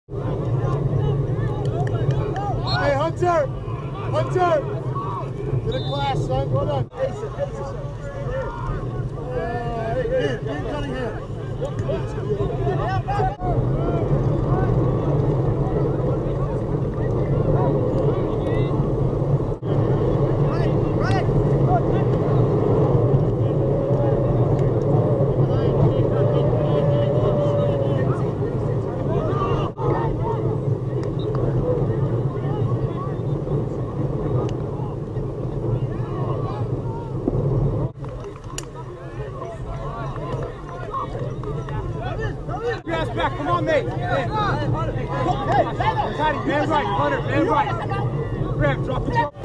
Hey, Hunter! Hunter! Get a class, son. Well done. Hey, Ian Cunningham. Back, come on, mate. Hey, man right, Hunter, man right. Grab, drop the ball.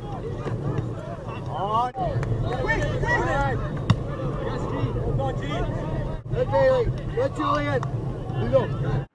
On. Good, Bailey. Good, Julian. You go.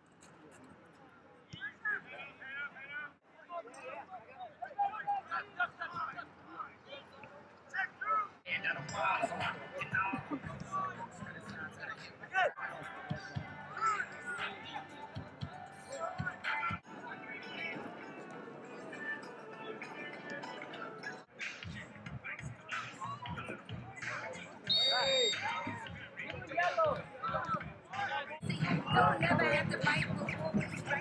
Don't never have to fight before we strike.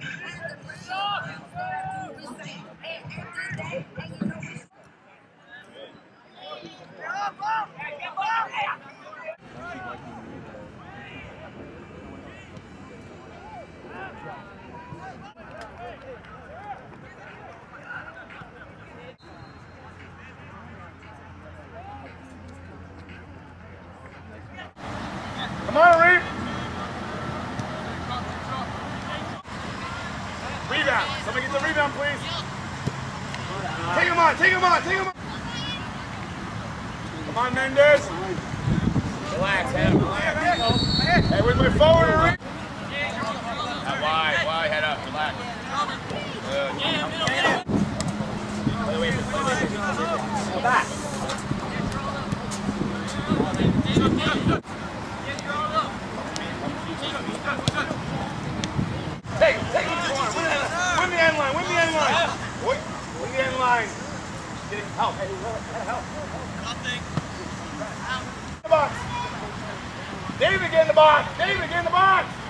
Come on, Reed. Rebound. Somebody get the rebound, please. Take him on, take him on, take him on. Come on, Mendez. Relax, Adam, relax. Hey, with my forward, Reed. Wide, head up, relax. Wait. Go back. Take him, win the end line, win the end line. Win the end line. Get it, help. Help. Nothing. The box. David, get in the box. David, get in the box.